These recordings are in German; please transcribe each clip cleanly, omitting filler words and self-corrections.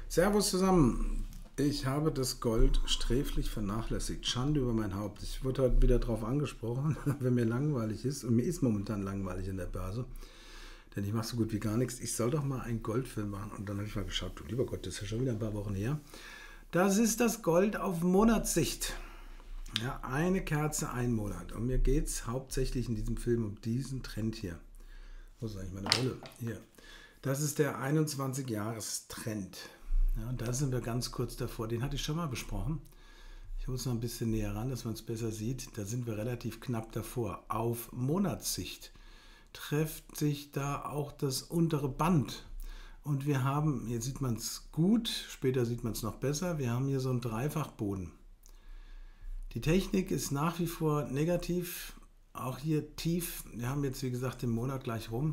Servus zusammen. Ich habe das Gold sträflich vernachlässigt. Schande über mein Haupt. Ich wurde heute wieder darauf angesprochen, wenn mir langweilig ist. Und mir ist momentan langweilig in der Börse. Denn ich mache so gut wie gar nichts. Ich soll doch mal einen Goldfilm machen. Und dann habe ich mal geschaut, du lieber Gott, das ist ja schon wieder ein paar Wochen her. Das ist das Gold auf Monatssicht. Ja, eine Kerze, ein Monat. Und mir geht es hauptsächlich in diesem Film um diesen Trend hier. Wo ist eigentlich meine Brille? Hier. Das ist der 21-Jahres-Trend. Ja, und da sind wir ganz kurz davor. Den hatte ich schon mal besprochen. Ich hole es noch ein bisschen näher ran, dass man es besser sieht. Da sind wir relativ knapp davor. Auf Monatssicht trifft sich da auch das untere Band. Und wir haben, hier sieht man es gut, später sieht man es noch besser, wir haben hier so einen Dreifachboden. Die Technik ist nach wie vor negativ, auch hier tief. Wir haben jetzt, wie gesagt, den Monat gleich rum.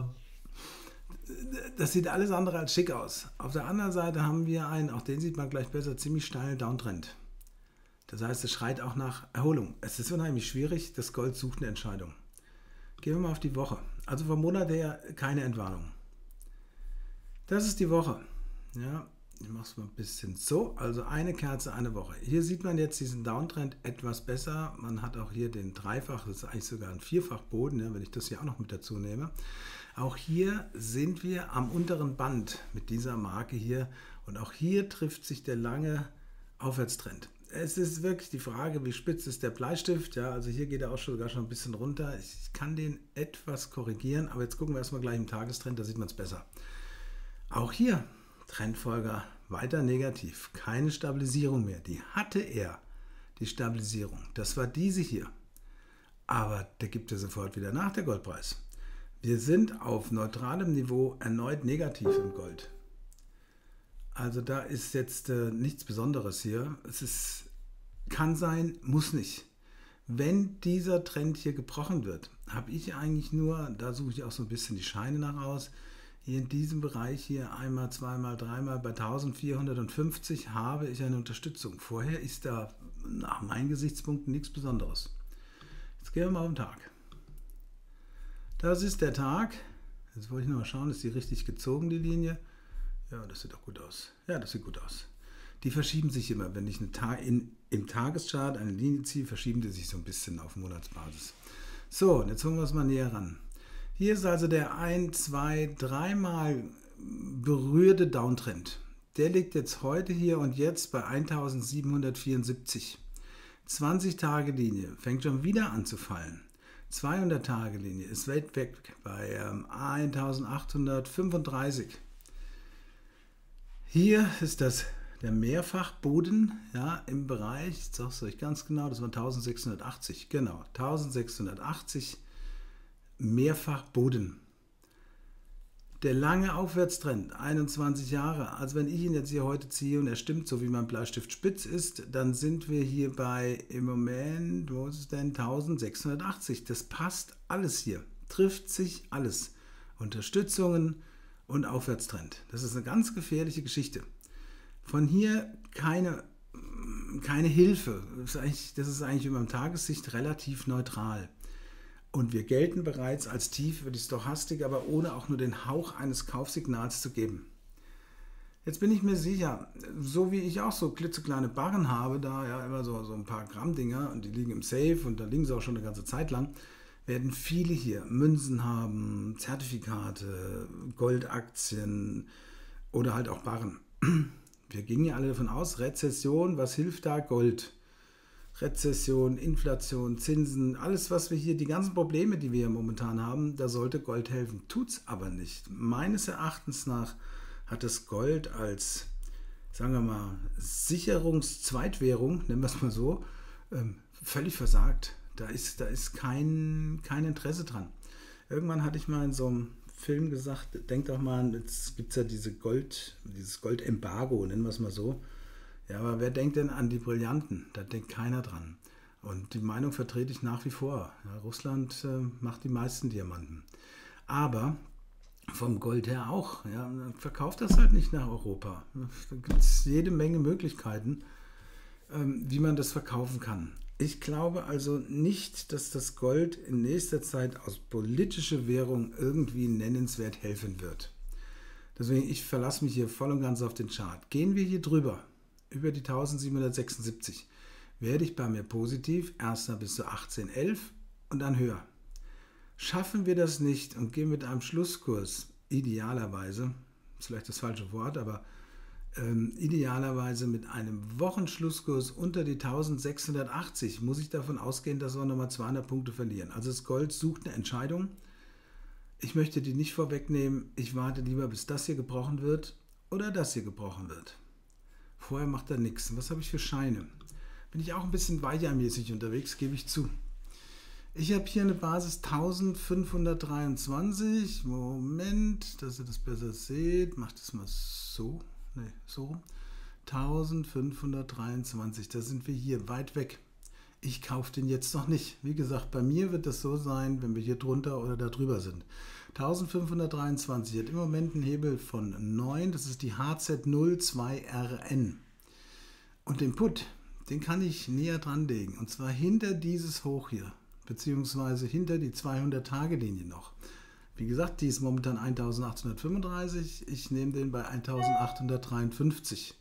Das sieht alles andere als schick aus. Auf der anderen Seite haben wir einen, auch den sieht man gleich besser, ziemlich steilen Downtrend. Das heißt, es schreit auch nach Erholung. Es ist unheimlich schwierig, das Gold sucht eine Entscheidung. Gehen wir mal auf die Woche. Also vom Monat her keine Entwarnung. Das ist die Woche. Ja, ich mache es mal ein bisschen so. Also eine Kerze, eine Woche. Hier sieht man jetzt diesen Downtrend etwas besser. Man hat auch hier den Dreifach, das ist eigentlich sogar ein Vierfachboden, ja, wenn ich das hier auch noch mit dazu nehme. Auch hier sind wir am unteren Band mit dieser Marke hier. Und auch hier trifft sich der lange Aufwärtstrend. Es ist wirklich die Frage, wie spitz ist der Bleistift. Ja, also hier geht er auch sogar schon ein bisschen runter. Ich kann den etwas korrigieren, aber jetzt gucken wir erstmal gleich im Tagestrend, da sieht man es besser. Auch hier Trendfolger weiter negativ. Keine Stabilisierung mehr. Die hatte er, die Stabilisierung. Das war diese hier. Aber der gibt er sofort wieder nach, der Goldpreis. Wir sind auf neutralem Niveau erneut negativ im Gold. Also da ist jetzt nichts Besonderes hier. Kann sein, muss nicht. Wenn dieser Trend hier gebrochen wird, habe ich eigentlich nur, da suche ich auch so ein bisschen die Scheine nach aus, hier in diesem Bereich hier einmal, zweimal, dreimal bei 1450 habe ich eine Unterstützung. Vorher ist da nach meinen Gesichtspunkten nichts Besonderes. Jetzt gehen wir mal auf den Tag. Das ist der Tag. Jetzt wollte ich noch mal schauen, ist die richtig gezogen, die Linie? Ja, das sieht doch gut aus. Ja, das sieht gut aus. Die verschieben sich immer. Wenn ich im Tageschart eine Linie ziehe, verschieben die sich so ein bisschen auf Monatsbasis. So, und jetzt holen wir es mal näher ran. Hier ist also der 1, 2, 3 Mal berührte Downtrend. Der liegt jetzt heute hier und jetzt bei 1774. 20-Tage-Linie fängt schon wieder an zu fallen. 200-Tage-Linie ist weit weg bei 1835. Hier ist der Mehrfachboden, ja, im Bereich, ich sage es euch ganz genau, das war 1680. Genau, 1680 Mehrfachboden. Der lange Aufwärtstrend, 21 Jahre. Also wenn ich ihn jetzt hier heute ziehe und er stimmt, so wie mein Bleistift spitz ist, dann sind wir hier bei im Moment, wo ist es denn, 1680. Das passt alles hier. Trifft sich alles. Unterstützungen und Aufwärtstrend. Das ist eine ganz gefährliche Geschichte. Von hier keine Hilfe. Das ist eigentlich über Tagessicht relativ neutral. Und wir gelten bereits als tief für die Stochastik, aber ohne auch nur den Hauch eines Kaufsignals zu geben. Jetzt bin ich mir sicher, so wie ich auch so klitzekleine Barren habe, da ja immer so ein paar Gramm-Dinger und die liegen im Safe und da liegen sie auch schon eine ganze Zeit lang, werden viele hier Münzen haben, Zertifikate, Goldaktien oder halt auch Barren. Wir gingen ja alle davon aus, Rezession, was hilft da? Gold. Rezession, Inflation, Zinsen, alles was wir hier, die ganzen Probleme, die wir hier momentan haben, da sollte Gold helfen. Tut's aber nicht. Meines Erachtens nach hat das Gold als, sagen wir mal, Sicherungszweitwährung, nennen wir es mal so, völlig versagt. Da ist kein Interesse dran. Irgendwann hatte ich mal in so einem Film gesagt, denkt doch mal, jetzt gibt es ja dieses Goldembargo, nennen wir es mal so. Ja, aber wer denkt denn an die Brillanten? Da denkt keiner dran. Und die Meinung vertrete ich nach wie vor. Ja, Russland macht die meisten Diamanten. Aber vom Gold her auch. Ja, verkauft das halt nicht nach Europa. Da gibt es jede Menge Möglichkeiten, wie man das verkaufen kann. Ich glaube also nicht, dass das Gold in nächster Zeit als politische Währung irgendwie nennenswert helfen wird. Deswegen, ich verlasse mich hier voll und ganz auf den Chart. Gehen wir hier drüber, über die 1776, werde ich bei mir positiv, erstmal bis zu 18,11 und dann höher. Schaffen wir das nicht und gehen mit einem Schlusskurs, idealerweise, ist vielleicht das falsche Wort, aber idealerweise mit einem Wochenschlusskurs unter die 1680, muss ich davon ausgehen, dass wir nochmal 200 Punkte verlieren. Also das Gold sucht eine Entscheidung. Ich möchte die nicht vorwegnehmen. Ich warte lieber, bis das hier gebrochen wird oder das hier gebrochen wird. Vorher macht er nichts. Was habe ich für Scheine? Bin ich auch ein bisschen weichermäßig unterwegs, gebe ich zu. Ich habe hier eine Basis 1523. Moment, dass ihr das besser seht. Macht das mal so. Ne, so. 1523. Da sind wir hier weit weg. Ich kaufe den jetzt noch nicht. Wie gesagt, bei mir wird das so sein, wenn wir hier drunter oder da drüber sind. 1523 hat im Moment einen Hebel von 9. Das ist die HZ02RN. Und den Put, den kann ich näher dran legen. Und zwar hinter dieses Hoch hier. Beziehungsweise hinter die 200-Tage-Linie noch. Wie gesagt, die ist momentan 1835. Ich nehme den bei 1853.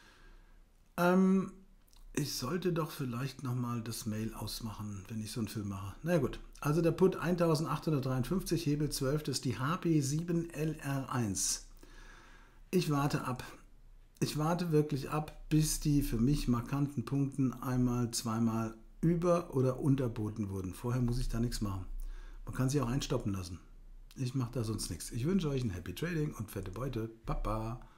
Ich sollte doch vielleicht nochmal das Mail ausmachen, wenn ich so einen Film mache. Na gut, also der Put 1853, Hebel 12, das ist die HP7LR1. Ich warte ab. Ich warte wirklich ab, bis die für mich markanten Punkten einmal, zweimal über- oder unterboten wurden. Vorher muss ich da nichts machen. Man kann sich auch einstoppen lassen. Ich mache da sonst nichts. Ich wünsche euch ein Happy Trading und fette Beute. Baba.